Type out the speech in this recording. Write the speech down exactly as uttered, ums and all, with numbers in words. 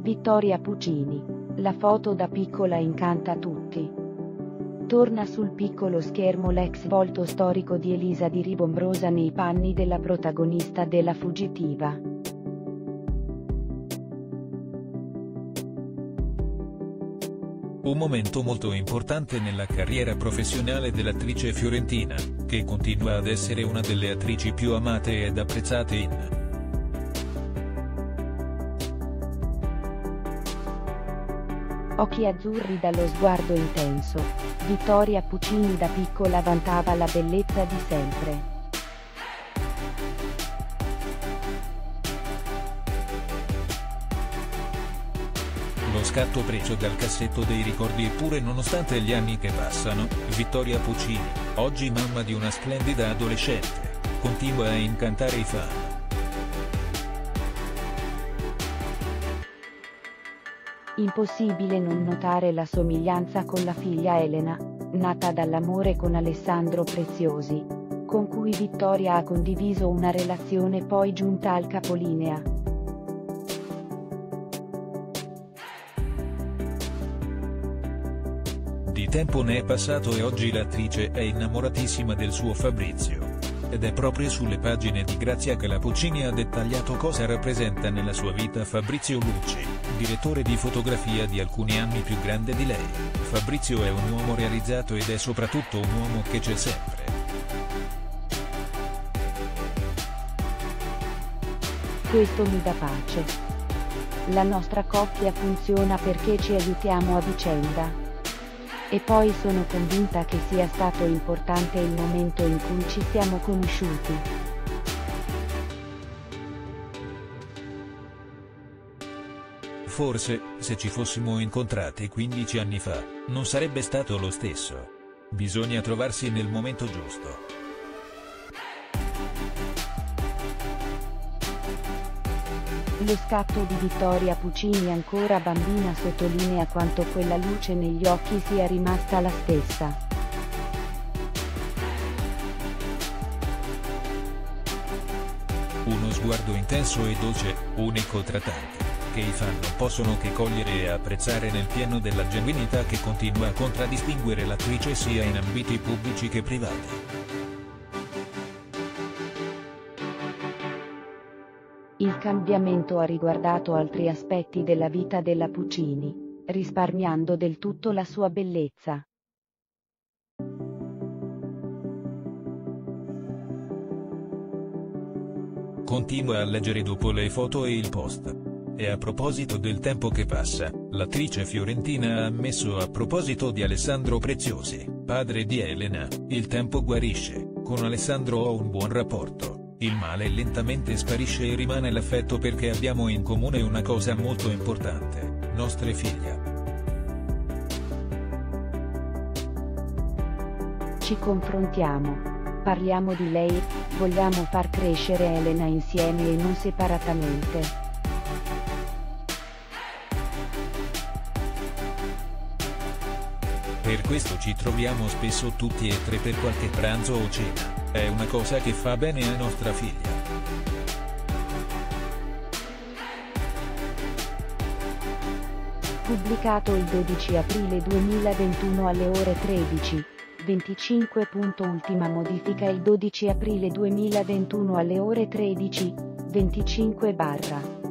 Vittoria Puccini. La foto da piccola incanta tutti. Torna sul piccolo schermo l'ex volto storico di Elisa di Ribombrosa nei panni della protagonista della Fuggitiva. Un momento molto importante nella carriera professionale dell'attrice fiorentina, che continua ad essere una delle attrici più amate ed apprezzate in Occhi azzurri dallo sguardo intenso, Vittoria Puccini da piccola vantava la bellezza di sempre. Lo scatto preso dal cassetto dei ricordi eppure nonostante gli anni che passano, Vittoria Puccini, oggi mamma di una splendida adolescente, continua a incantare i fan. Impossibile non notare la somiglianza con la figlia Elena, nata dall'amore con Alessandro Preziosi, con cui Vittoria ha condiviso una relazione poi giunta al capolinea. Di tempo ne è passato e oggi l'attrice è innamoratissima del suo Fabrizio. Ed è proprio sulle pagine di Grazia che la Puccini ha dettagliato cosa rappresenta nella sua vita Fabrizio Lucci, direttore di fotografia di alcuni anni più grande di lei. Fabrizio è un uomo realizzato ed è soprattutto un uomo che c'è sempre. Questo mi dà pace. La nostra coppia funziona perché ci aiutiamo a vicenda. E poi sono convinta che sia stato importante il momento in cui ci siamo conosciuti. Forse, se ci fossimo incontrati quindici anni fa, non sarebbe stato lo stesso. Bisogna trovarsi nel momento giusto. Lo scatto di Vittoria Puccini ancora bambina sottolinea quanto quella luce negli occhi sia rimasta la stessa. Uno sguardo intenso e dolce, unico tra tanti, che i fan non possono che cogliere e apprezzare nel pieno della genuinità che continua a contraddistinguere l'attrice sia in ambiti pubblici che privati. Il cambiamento ha riguardato altri aspetti della vita della Puccini, risparmiando del tutto la sua bellezza. Continua a leggere dopo le foto e il post. E a proposito del tempo che passa, l'attrice fiorentina ha ammesso a proposito di Alessandro Preziosi, padre di Elena: il tempo guarisce, con Alessandro ho un buon rapporto. Il male lentamente sparisce e rimane l'affetto perché abbiamo in comune una cosa molto importante, nostre figlie. Ci confrontiamo, parliamo di lei, vogliamo far crescere Elena insieme e non separatamente. Per questo ci troviamo spesso tutti e tre per qualche pranzo o cena. È una cosa che fa bene a nostra figlia. Pubblicato il dodici aprile duemilaventuno alle ore tredici e venticinque. Ultima modifica il dodici aprile duemilaventuno alle ore tredici e venticinque.